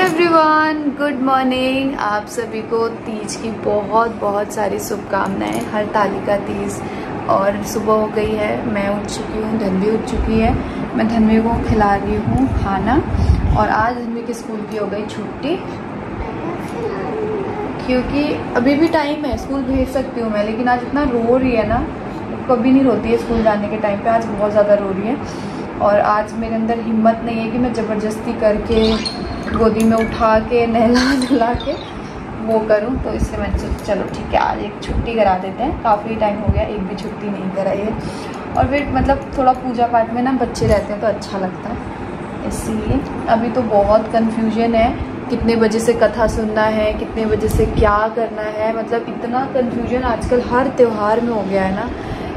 Everyone, good morning. आप सभी को तीज की बहुत बहुत सारी शुभकामनाएं। हरतालिका तीज और सुबह हो गई है, मैं उठ चुकी हूँ, धन्वी उठ चुकी है। मैं धन्वी को खिला रही हूँ खाना। और आज धन्वी के स्कूल की हो गई छुट्टी, क्योंकि अभी भी टाइम है, स्कूल भेज सकती हूँ मैं, लेकिन आज इतना रो रही है ना, कभी नहीं रोती है स्कूल जाने के टाइम पे, आज बहुत ज़्यादा रो रही है। और आज मेरे अंदर हिम्मत नहीं है कि मैं ज़बरदस्ती करके गोदी में उठा के नहला धुला के वो करूं, तो इससे मैं चलो ठीक है आज एक छुट्टी करा देते हैं। काफ़ी टाइम हो गया, एक भी छुट्टी नहीं कराई है। और फिर मतलब थोड़ा पूजा पाठ में ना बच्चे रहते हैं तो अच्छा लगता है, इसलिए। अभी तो बहुत कन्फ्यूजन है, कितने बजे से कथा सुनना है, कितने बजे से क्या करना है, मतलब इतना कन्फ्यूजन आजकल हर त्यौहार में हो गया है ना,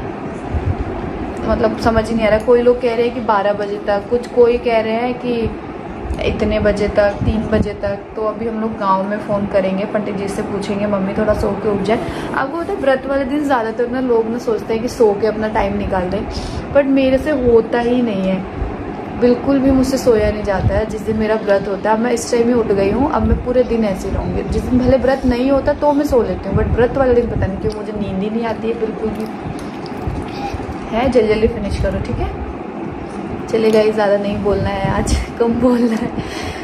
मतलब समझ ही नहीं आ रहा। कोई लोग कह रहे हैं कि 12 बजे तक, कुछ कोई कह रहे हैं कि इतने बजे तक, 3 बजे तक। तो अभी हम लोग गांव में फ़ोन करेंगे, पंडित जी से पूछेंगे मम्मी थोड़ा सो के उठ जाए। आपको पता है व्रत वाले दिन ज़्यादातर ना लोग ना सोचते हैं कि सो के अपना टाइम निकाल दें, बट मेरे से होता ही नहीं है, बिल्कुल भी मुझसे सोया नहीं जाता है। जिस दिन मेरा व्रत होता है, मैं इस टाइम ही उठ गई हूँ, अब मैं पूरे दिन ऐसे ही रहूँगी। जिस दिन भले व्रत नहीं होता तो मैं सो लेती हूँ, बट व्रत वाले दिन पता नहीं क्यों मुझे नींद ही नहीं आती है बिल्कुल भी। है जल्दी जल्दी फिनिश करो, ठीक है। चलेगा, ही ज़्यादा नहीं बोलना है आज, कम बोलना है।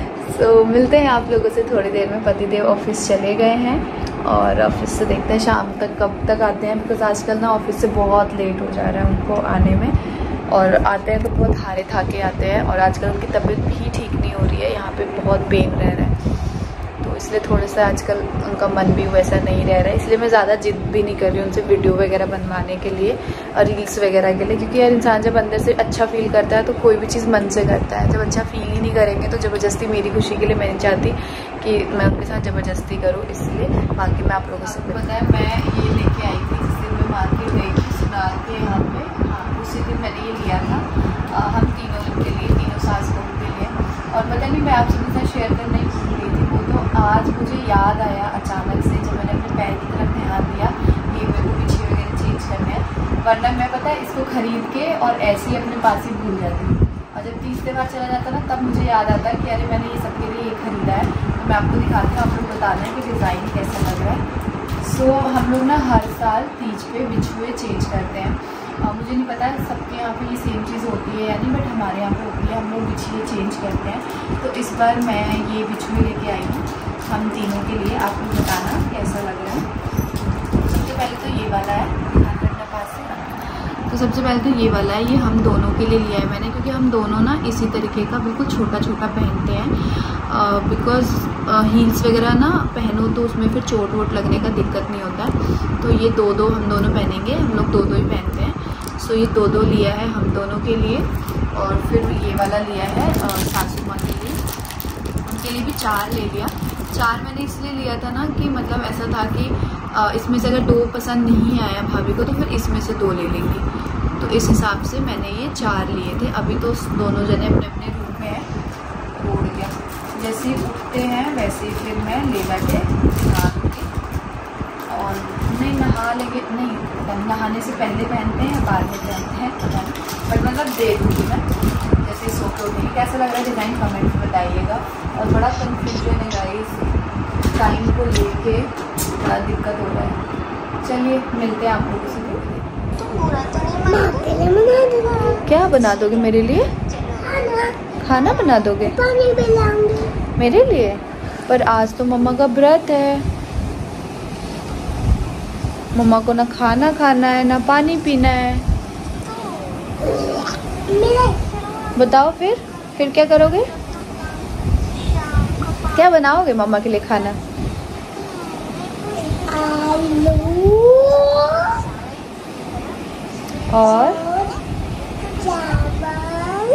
सो मिलते हैं आप लोगों से थोड़ी देर में। पतिदेव ऑफिस चले गए हैं और ऑफिस से देखते हैं शाम तक कब तक आते हैं, बिकॉज आजकल ना ऑफिस से बहुत लेट हो जा रहा है उनको आने में। और आते हैं तो बहुत हारे थाके आते हैं, और आजकल उनकी तबीयत भी ठीक नहीं हो रही है, यहाँ पे बहुत पेन रह रहा है, तो इसलिए थोड़ा सा आजकल उनका मन भी वैसा नहीं रह रहा है। इसलिए मैं ज़्यादा जिद भी नहीं कर रही हूँ उनसे वीडियो वगैरह बनवाने के लिए और रील्स वगैरह के लिए, क्योंकि यार इंसान जब अंदर से अच्छा फील करता है तो कोई भी चीज़ मन से करता है। जब अच्छा फील ही नहीं करेंगे तो ज़बरदस्ती मेरी खुशी के लिए मैं नहीं चाहती कि मैं उनके साथ ज़बरदस्ती करूँ, इसलिए। बाकी मैं आप लोगों से पता है मैं ये लेके आई थी जिस दिन मैं मार्केट गई थी सुना के यहाँ पे, हाँ उसी दिन मैंने ये लिया था हम तीनों के लिए, तीनों सास बहू के लिए। और पता नहीं मैं आप सबके साथ शेयर करना ही भूल गई थी वो, तो आज मुझे याद आया अचानक से जब मैंने अपने पैर की तरफ ध्यान दिया कि मेरे को पीछे वगैरह चेंज करने हैं, वरना मैं पता है इसको खरीद के और ऐसे ही अपने पास ही भूल जाती हूँ। और जब तीसरे बार चला जाता ना तब मुझे याद आता है कि अरे मैंने ये सबके लिए ये खरीदा है, तो मैं आपको दिखाती हूँ, आप लोग बता दें कि डिज़ाइन कैसा लग रहा है। सो हम लोग ना हर साल तीज पे बिछुए चेंज करते हैं। मुझे नहीं पता सबके यहाँ पे ये सेम चीज़ होती है या नहीं, बट हमारे यहाँ पे होती है, हम लोग बिछुए चेंज करते हैं। तो इस बार मैं ये बिछुए लेके आई हूँ हम तीनों के लिए, आप लोग बताना कैसा लग रहा है। सबसे पहले तो ये वाला है, ध्यान रखना पास से। तो सबसे पहले तो ये वाला है, ये हम दोनों के लिए लिया है मैंने, क्योंकि हम दोनों ना इसी तरीके का बिल्कुल छोटा छोटा पहनते हैं, बिकॉज हील्स वगैरह ना पहनो तो उसमें फिर चोट वोट लगने का दिक्कत नहीं होता है। तो ये दो दो हम दोनों पहनेंगे, हम लोग दो दो ही पहनते हैं। सो ये दो दो लिया है हम दोनों के लिए। और फिर ये वाला लिया है सासू माँ के लिए, उनके लिए भी 4 ले लिया। 4 मैंने इसलिए लिया था ना कि मतलब ऐसा था कि इसमें से अगर 2 पसंद नहीं आया भाभी को तो फिर इसमें से 2 ले लेंगी, तो इस हिसाब से मैंने ये 4 लिए थे। अभी तो दोनों जने अपने अपने रूम में हैं, उड़ गया जैसे ही उठते हैं वैसे ही फिर मैं ले जाके नहा दूँगी। और नहीं नहा लेंगे, नहीं नहाने से पहले पहनते हैं बाद में पहनते हैं पता नहीं, बट मतलब दे दूँगी मैं जैसे सो के उठेंगे। कैसा लग रहा है डिज़ाइन कमेंट में बताइएगा। और बड़ा कन्फ्यूजन है गाइस, टाइम को लेके बड़ा दिक्कत हो रहा है। चलिए मिलते हैं आप लोगों से। क्या बना दोगे मेरे लिए? खाना बना दोगे? पानी पिलाऊंगी मेरे लिए, पर आज तो मम्मा का व्रत है, मम्मा को ना खाना खाना है ना पानी पीना है। बताओ फिर क्या करोगे? क्या बनाओगे मम्मा के लिए खाना? आलू और चावल।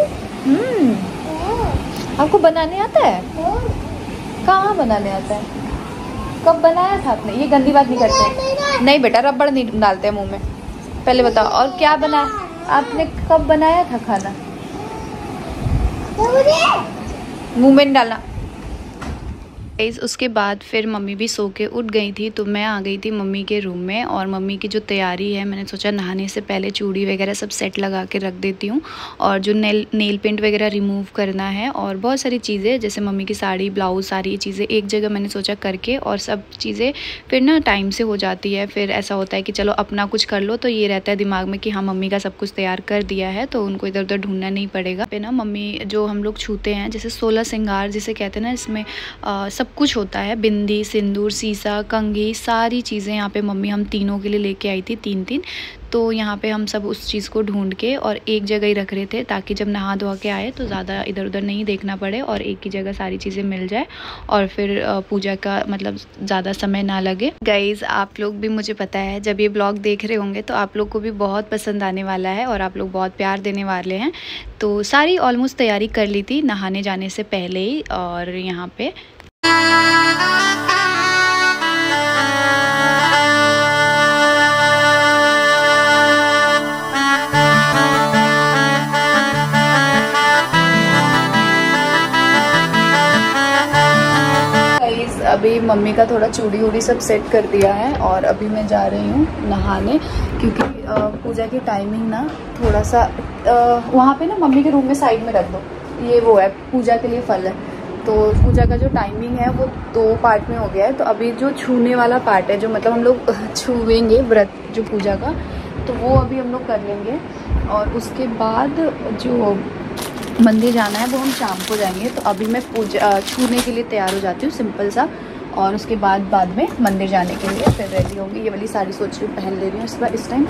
आपको बनाने आता है? कहाँ बनाने आता है? कब बनाया था आपने? ये गंदी बात नहीं करते। नहीं बेटा, रबड़ नहीं डालते मुंह में। पहले बताओ और क्या बना आपने, कब बनाया था खाना? मुंह में नहीं डालना। उसके बाद फिर मम्मी भी सो के उठ गई थी, तो मैं आ गई थी मम्मी के रूम में। और मम्मी की जो तैयारी है, मैंने सोचा नहाने से पहले चूड़ी वगैरह सब सेट लगा के रख देती हूँ। और जो नेल पेंट वगैरह रिमूव करना है और बहुत सारी चीज़ें, जैसे मम्मी की साड़ी, ब्लाउज, सारी चीज़ें एक जगह मैंने सोचा करके, और सब चीज़ें फिर ना टाइम से हो जाती है। फिर ऐसा होता है कि चलो अपना कुछ कर लो, तो ये रहता है दिमाग में कि हाँ मम्मी का सब कुछ तैयार कर दिया है, तो उनको इधर उधर ढूंढना नहीं पड़ेगा। पे ना मम्मी जो हम लोग छूते हैं, जैसे 16 श्रृंगार जिसे कहते हैं ना, इसमें सब कुछ होता है, बिंदी, सिंदूर, सीसा, कंघी, सारी चीज़ें यहाँ पे मम्मी हम तीनों के लिए लेके आई थी, 3-3। तो यहाँ पे हम सब उस चीज़ को ढूंढ के और एक जगह ही रख रहे थे, ताकि जब नहा धोआ के आए तो ज़्यादा इधर उधर नहीं देखना पड़े और एक ही जगह सारी चीज़ें मिल जाए, और फिर पूजा का मतलब ज़्यादा समय ना लगे। गाइज़, आप लोग भी, मुझे पता है जब ये ब्लॉग देख रहे होंगे तो आप लोग को भी बहुत पसंद आने वाला है और आप लोग बहुत प्यार देने वाले हैं। तो सारी ऑलमोस्ट तैयारी कर ली थी नहाने जाने से पहले ही। और यहाँ पे अभी मम्मी का थोड़ा चूड़ी वूड़ी सब सेट कर दिया है, और अभी मैं जा रही हूँ नहाने, क्योंकि पूजा की टाइमिंग ना थोड़ा सा वहाँ पे ना मम्मी के रूम में साइड में रख दो, ये वो है पूजा के लिए फल है। तो पूजा का जो टाइमिंग है वो 2 पार्ट में हो गया है। तो अभी जो छूने वाला पार्ट है, जो मतलब हम लोग छूएंगे व्रत जो पूजा का, तो वो अभी हम लोग कर लेंगे। और उसके बाद जो मंदिर जाना है वो हम शाम को जाएंगे। तो अभी मैं पूजा छूने के लिए तैयार हो जाती हूँ सिंपल सा, और उसके बाद में मंदिर जाने के लिए फिर रेडी होंगी। ये वाली साड़ी सोच रही हूँ पहन ले रही हूँ इस टाइम,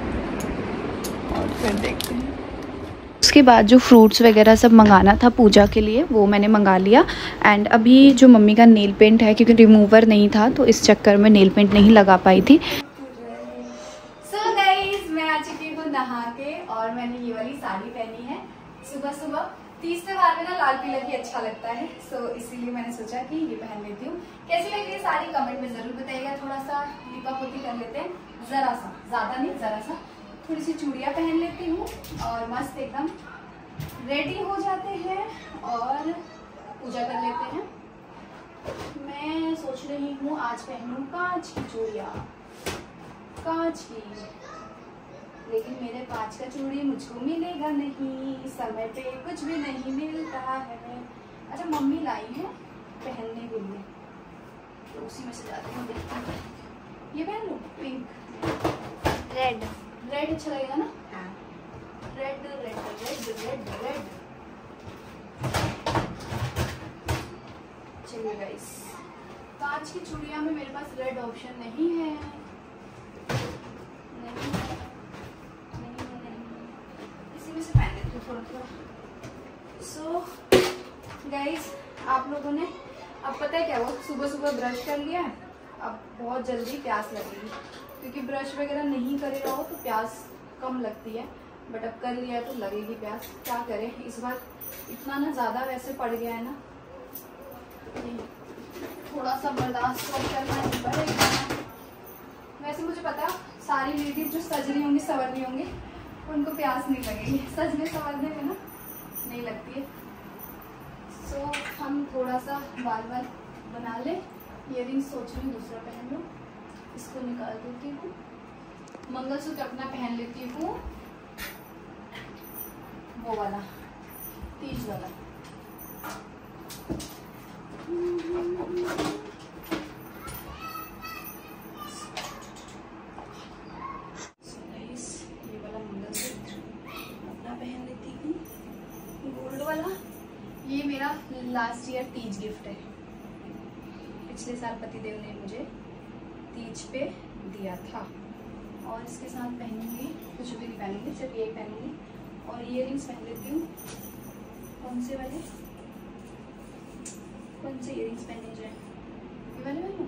और फिर देखते हैं। उसके बाद जो फ्रूट्स वगैरह सब मंगाना था पूजा के लिए, वो मैंने मंगा लिया। एंड अभी जो मम्मी का नेल पेंट है, क्योंकि रिमूवर नहीं था तो इस चक्कर में नेल पेंट नहीं लगा पाई थी। सो गाइस, मैं आ चुकी हूँ नहा के, और मैंने ये वाली साड़ी पहनी है। सुबह सुबह तीज त्योहार में ना लाल पीला भी अच्छा लगता है, सो इसीलिए मैंने सोचा कि ये पहन लेती हूँ। कैसी लग रही है साड़ी कमेंट में जरूर बताइएगा। थोड़ा सा लिपा पोती कर लेते हैं, जरा सा, ज्यादा नहीं, जरा सा। थोड़ी सी चूड़ियाँ पहन लेती हूँ और मस्त एकदम रेडी हो जाते हैं और पूजा कर लेते हैं। मैं सोच रही हूँ आज पहनूं कांच की चूड़ियाँ, कांच की, लेकिन मेरे कांच का चूड़ी मुझको मिलेगा नहीं, समय पे कुछ भी नहीं मिलता है। अच्छा, मम्मी लाई है पहनने के लिए, तो उसी में से जाती हूँ, देखती हूँ। ये पहन लूँ, पिंक, रेड अच्छा लगेगा ना? Red red red red red. चलिए गाइस, कांच की चूड़ियाँ में मेरे पास रेड ऑप्शन नहीं है, इसी में से पहन लेती हूँ थोड़ा थोड़ा। सो गाइस, आप लोगों ने अब पता है क्या हुआ, सुबह सुबह ब्रश कर लिया है, अब बहुत जल्दी प्यास लगेगी, क्योंकि ब्रश वगैरह नहीं करे रहो तो प्यास कम लगती है, बट अब कर लिया तो लगेगी प्यास। क्या करें, इस बार इतना ना ज़्यादा वैसे पड़ गया है ना, थोड़ा सा बर्दाश्त करना पड़ेगा। वैसे मुझे पता, सारी लेडीज जो सज रही होंगी, संवर रही होंगी, उनको प्यास नहीं लगेगी, सजने संवरने में ना नहीं लगती है। सो हम थोड़ा सा बाल बना ले। इयररिंग्स सोच रही हूँ दूसरा पहन लूँ, इसको निकाल देती हूँ। मंगलसूत्र अपना पहन लेती हूँ, वो वाला तीज वाला। ये वाला मंगलसूत्र अपना पहन लेती हूँ, गोल्ड वाला। ये मेरा लास्ट ईयर तीज गिफ्ट है, पिछले साल पतिदेव ने मुझे तीज पे दिया था। और इसके साथ पहनूंगी, कुछ भी नहीं पहनूंगी, सिर्फ ये पहनूंगी। और इयररिंग्स पहन लेती हूँ। कौन से इयररिंग्स पहने जाए? ये वाले पहनूं?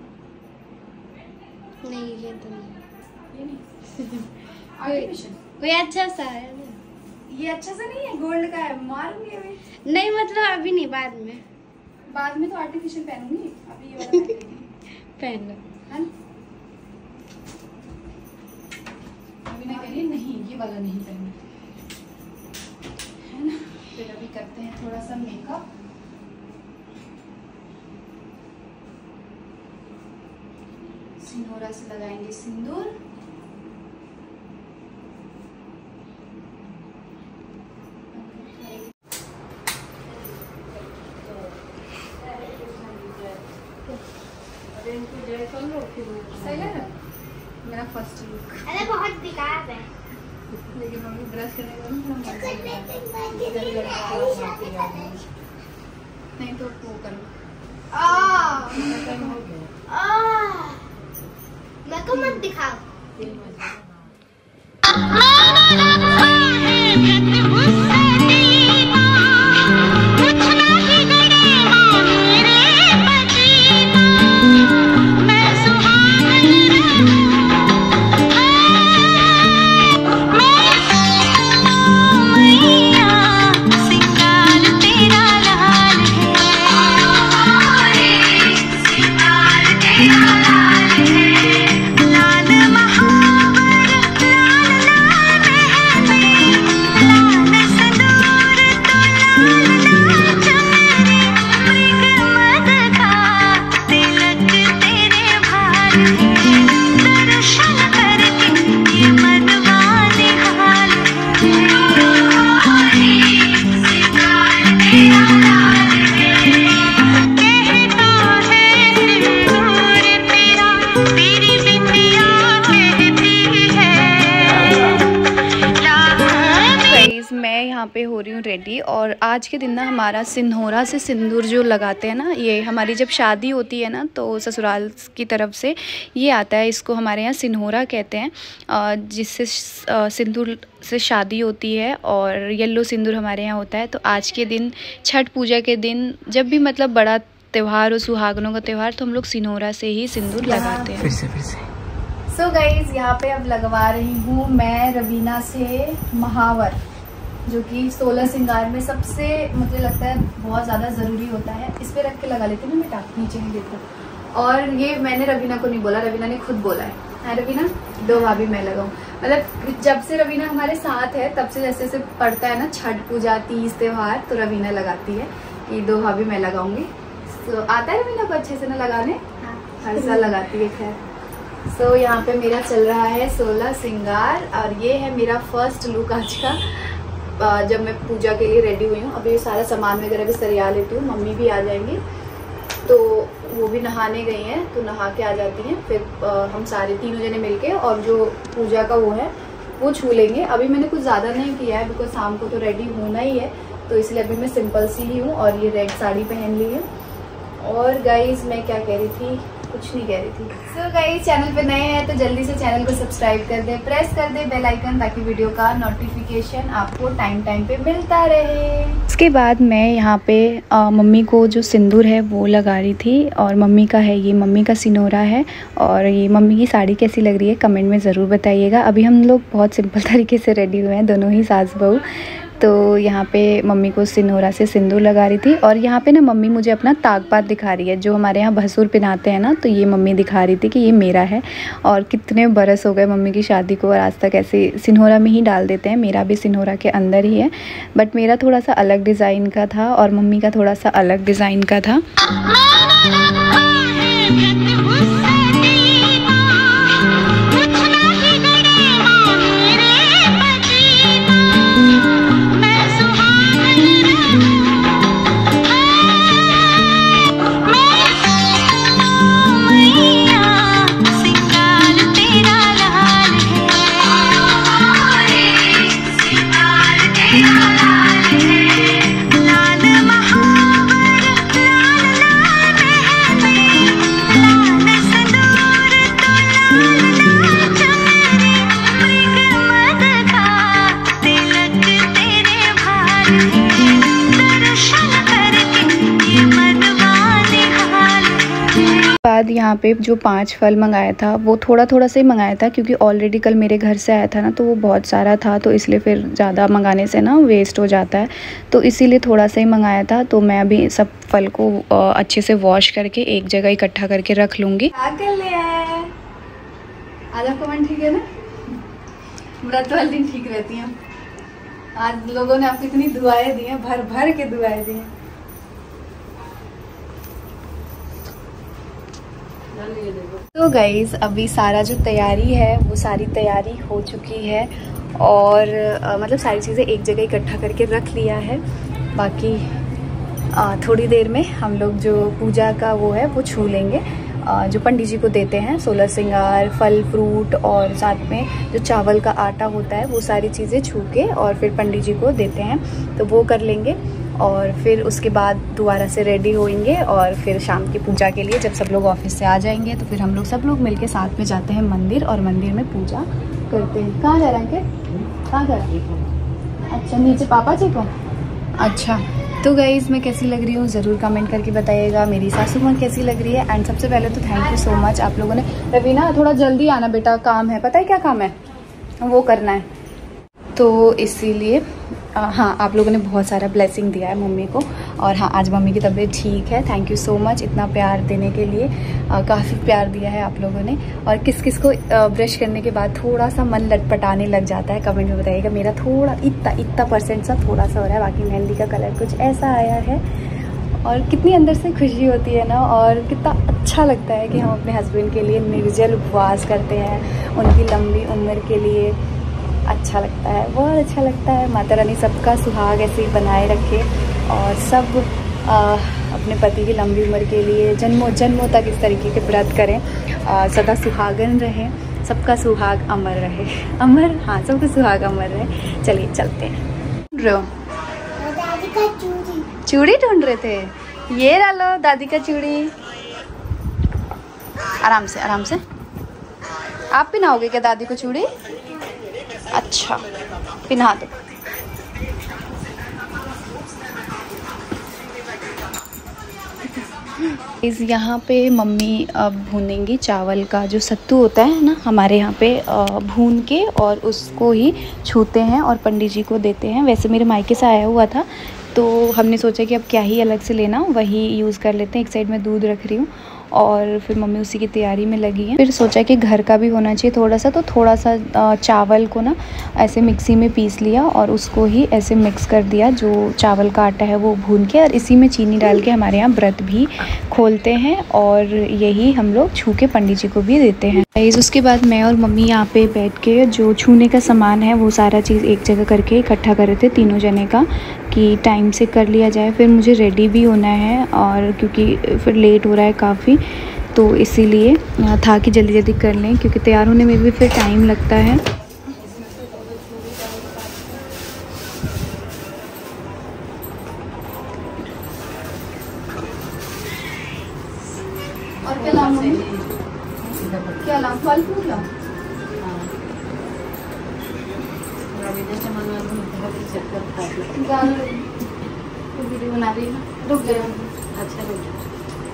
नहीं, ये तो नहीं, ये नहीं। आर्टिफिशियल कोई अच्छा सा है। ये अच्छा सा नहीं है, गोल्ड का है, मारूंगी अभी। नहीं मतलब अभी नहीं, बाद में तो आर्टिफिशियल पहनूंगी, अभी ये वाला पहन लो। अभी नहीं पहनी, नहीं ये वाला नहीं पहनना है ना। फिर अभी करते हैं थोड़ा सा मेकअप। सिंदूरा से लगाएंगे सिंदूर। सही है ना मेरा फर्स्ट लुक। अरे बहुत बेकार है, लेकिन मम्मी ब्रश करने के नहीं तो वो करो। मैं को मत दिखाओ। यहाँ पे हो रही हूँ रेडी। और आज के दिन ना हमारा सिंदूरा से सिंदूर जो लगाते हैं ना, ये हमारी जब शादी होती है ना तो ससुराल की तरफ से ये आता है। इसको हमारे यहाँ सिंदूरा कहते हैं, जिससे सिंदूर से शादी होती है और येलो सिंदूर हमारे यहाँ होता है। तो आज के दिन छठ पूजा के दिन जब भी मतलब बड़ा त्यौहार हो, सुहागनों का त्यौहार, तो हम लोग सिंदूरा से ही सिंदूर लगाते हैं। फिर से सो गाइज यहाँ पे अब लगवा रही हूँ मैं रवीना से महावर, जो कि 16 श्रृंगार में सबसे मुझे लगता है बहुत ज़्यादा ज़रूरी होता है। इस पे रख के लगा लेती हूँ ना बेटा, नीचे नहीं देखो। और ये मैंने रवीना को नहीं बोला, रवीना ने खुद बोला है रवीना दो भाभी मैं लगाऊँ। मतलब जब से रवीना हमारे साथ है तब से जैसे जैसे पड़ता है ना छठ पूजा, तीज त्योहार, तो रवीना लगाती है कि दो भाभी मैं लगाऊंगी। तो आता है रवीना को अच्छे से ना लगाने, हर साल लगाती है। खैर सो यहाँ पे मेरा चल रहा है 16 श्रृंगार और ये है मेरा फर्स्ट लुक आज का। जब मैं पूजा के लिए रेडी हुई हूँ, अभी सारा सामान वगैरह भी सरिया लेती हूँ। मम्मी भी आ जाएंगी तो वो भी नहाने गई हैं, तो नहा के आ जाती हैं। फिर हम सारे तीनों जने मिलके और जो पूजा का वो है वो छू लेंगे। अभी मैंने कुछ ज़्यादा नहीं किया है बिकॉज शाम को तो रेडी होना ही है, तो इसलिए अभी मैं सिंपल सी ही हूँ और ये रेड साड़ी पहन ली है। और गाइज मैं क्या कह रही थी, कुछ नहीं कह रही थी। सो गाइज चैनल पे नए हैं तो जल्दी से चैनल को सब्सक्राइब कर दे, प्रेस कर दे बेल आइकन, ताकि वीडियो का नोटिफिकेशन आपको टाइम टाइम पे मिलता रहे। उसके बाद मैं यहाँ पे मम्मी को जो सिंदूर है वो लगा रही थी। और मम्मी का है, ये मम्मी का सिनोरा है। और ये मम्मी की साड़ी कैसी लग रही है कमेंट में ज़रूर बताइएगा। अभी हम लोग बहुत सिंपल तरीके से रेडी हुए हैं, दोनों ही सास बहू। तो यहाँ पे मम्मी को सिनोरा से सिंदूर लगा रही थी। और यहाँ पे ना मम्मी मुझे अपना तागपात दिखा रही है, जो हमारे यहाँ भसुर पहनाते हैं ना, तो ये मम्मी दिखा रही थी कि ये मेरा है। और कितने बरस हो गए मम्मी की शादी को और आज तक ऐसे सिनोरा में ही डाल देते हैं। मेरा भी सिनोरा के अंदर ही है, बट मेरा थोड़ा सा अलग डिज़ाइन का था और मम्मी का थोड़ा सा अलग डिज़ाइन का था। बाद यहाँ पे जो 5 फल मंगाया था वो थोड़ा थोड़ा सा ही मंगाया था, क्योंकि ऑलरेडी कल मेरे घर से आया था ना, तो वो बहुत सारा था, तो इसलिए फिर ज़्यादा मंगाने से ना वेस्ट हो जाता है, तो इसीलिए थोड़ा सा ही मंगाया था। तो मैं अभी सब फल को अच्छे से वॉश करके एक जगह इकट्ठा करके रख लूँगी। कर लिया है आधा कमेंट, ठीक है ना, व्रत वाले दिन ठीक रहती हैं। आज लोगों ने आपको इतनी दुआएं दी हैं, भर भर के दुआएं दी हैं। तो गाइज अभी सारा जो तैयारी है वो सारी तैयारी हो चुकी है और मतलब सारी चीज़ें एक जगह इकट्ठा करके रख लिया है। बाकी थोड़ी देर में हम लोग जो पूजा का वो है वो छू लेंगे, जो पंडित जी को देते हैं 16 श्रृंगार, फल फ्रूट और साथ में जो चावल का आटा होता है वो सारी चीज़ें छू के और फिर पंडित जी को देते हैं, तो वो कर लेंगे। और फिर उसके बाद दोबारा से रेडी होएंगे और फिर शाम की पूजा के लिए जब सब लोग ऑफिस से आ जाएंगे तो फिर हम लोग सब लोग मिलके साथ में जाते हैं मंदिर और मंदिर में पूजा करते हैं। कहाँ जा रहे हैं? कहाँ जा रहे हैं? अच्छा, नीचे पापा जी को। अच्छा, तो गाइज मैं कैसी लग रही हूँ ज़रूर कमेंट करके बताइएगा। मेरी सासू माँ कैसी लग रही है। एंड सबसे पहले तो थैंक यू सो मच आप लोगों ने। रवीना थोड़ा जल्दी आना बेटा, काम है, पता है क्या काम है वो करना है, तो इसीलिए हाँ आप लोगों ने बहुत सारा ब्लेसिंग दिया है मम्मी को। और हाँ आज मम्मी की तबीयत ठीक है। थैंक यू सो मच इतना प्यार देने के लिए, काफ़ी प्यार दिया है आप लोगों ने। और किस किस को ब्रश करने के बाद थोड़ा सा मन लटपटाने लग जाता है कमेंट में बताइएगा। मेरा थोड़ा इतना परसेंट सा थोड़ा सा हो रहा है, बाकी मेहंदी का कलर कुछ ऐसा आया है। और कितनी अंदर से खुशी होती है ना, और कितना अच्छा लगता है कि हम अपने हस्बैंड के लिए निर्जल उपवास करते हैं, उनकी लंबी उम्र के लिए। अच्छा लगता है, बहुत अच्छा लगता है। माता रानी सबका सुहाग ऐसे ही बनाए रखे और सब अपने पति की लंबी उम्र के लिए जन्मों जन्मों तक इस तरीके के व्रत करें, सदा सुहागन रहें, सबका सुहाग अमर रहे। अमर, हाँ सबका सुहाग अमर रहे। चलिए चलते हैं। दादी का चूड़ी। चूड़ी ढूंढ रहे थे, ये डालो दादी का चूड़ी। आराम से आराम से। आप पहनाओगे क्या दादी को चूड़ी? अच्छा पहना दो। इस यहाँ पे मम्मी अब भूनेंगी चावल का जो सत्तू होता है ना, हमारे यहाँ पे भून के और उसको ही छूते हैं और पंडित जी को देते हैं। वैसे मेरे मायके से आया हुआ था तो हमने सोचा कि अब क्या ही अलग से लेना, वही यूज़ कर लेते हैं। एक साइड में दूध रख रही हूँ और फिर मम्मी उसी की तैयारी में लगी है। फिर सोचा कि घर का भी होना चाहिए थोड़ा सा, तो थोड़ा सा चावल को ना ऐसे मिक्सी में पीस लिया और उसको ही ऐसे मिक्स कर दिया, जो चावल का आटा है वो भून के, और इसी में चीनी डाल के हमारे यहाँ व्रत भी खोलते हैं और यही हम लोग छू के पंडित जी को भी देते हैं। उसके बाद मैं और मम्मी यहाँ पे बैठ के जो छूने का सामान है वो सारा चीज़ एक जगह करके इकट्ठा कर रहे थे तीनों जने का, कि टाइम से कर लिया जाए। फिर मुझे रेडी भी होना है और क्योंकि फिर लेट हो रहा है काफ़ी, तो इसीलिए था कि जल्दी जल्दी कर लें, क्योंकि तैयार होने में भी फिर टाइम लगता है। और क्या लाऊं मम्मी? क्या लाऊं? फल फूल लाऊं? वीडियो बना रही है ना, रुक जाओ। अच्छा रुक जाओ।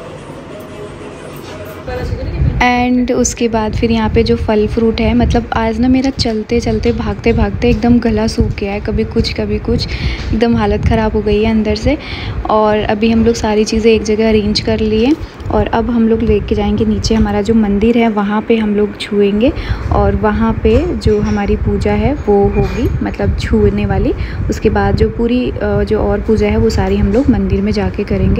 एंड उसके बाद फिर यहाँ पे जो फल फ्रूट है, मतलब आज ना मेरा चलते चलते भागते भागते एकदम गला सूख गया है, कभी कुछ एकदम हालत ख़राब हो गई है अंदर से। और अभी हम लोग सारी चीज़ें एक जगह अरेंज कर लिए और अब हम लोग लेके जाएंगे नीचे, हमारा जो मंदिर है वहाँ पे हम लोग छुएंगे और वहाँ पे जो हमारी पूजा है वो होगी, मतलब छूने वाली। उसके बाद जो पूरी जो और पूजा है वो सारी हम लोग मंदिर में जाके करेंगे।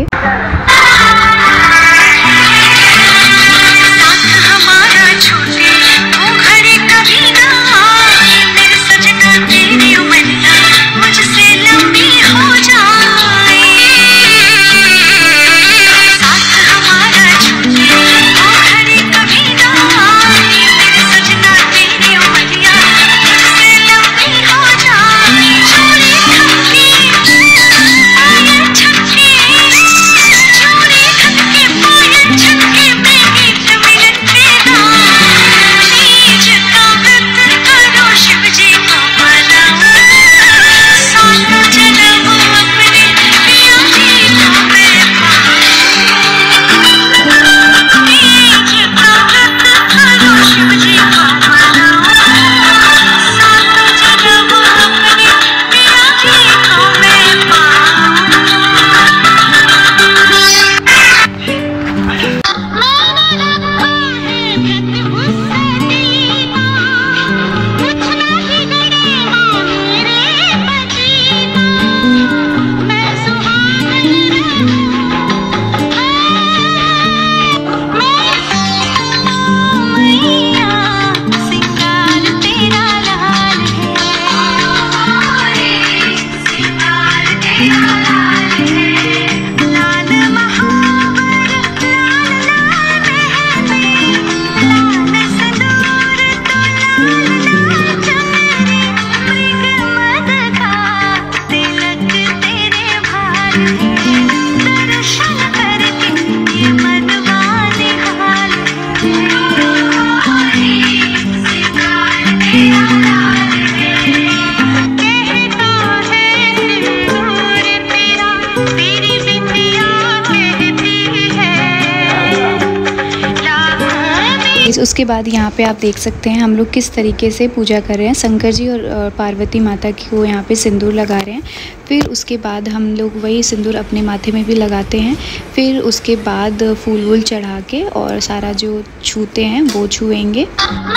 उसके बाद यहाँ पे आप देख सकते हैं हम लोग किस तरीके से पूजा कर रहे हैं। शंकर जी और पार्वती माता की को यहाँ पे सिंदूर लगा रहे हैं। फिर उसके बाद हम लोग वही सिंदूर अपने माथे में भी लगाते हैं। फिर उसके बाद फूल वूल चढ़ा के और सारा जो छूते हैं वो छुएंगे।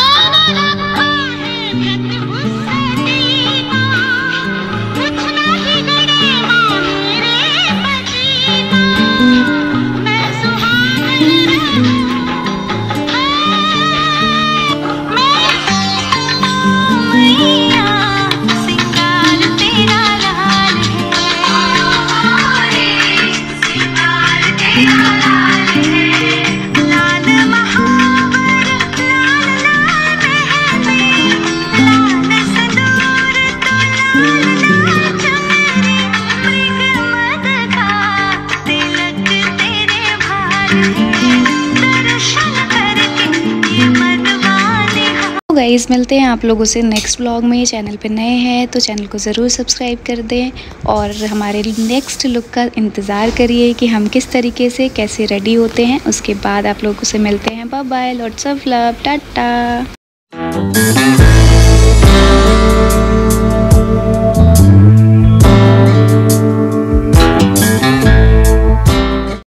गाइस मिलते हैं आप लोगों से नेक्स्ट ब्लॉग में। चैनल पे नए हैं तो चैनल को ज़रूर सब्सक्राइब कर दें और हमारे नेक्स्ट लुक का इंतज़ार करिए कि हम किस तरीके से कैसे रेडी होते हैं। उसके बाद आप लोगों से मिलते हैं। Bye bye, lots of love, Tata.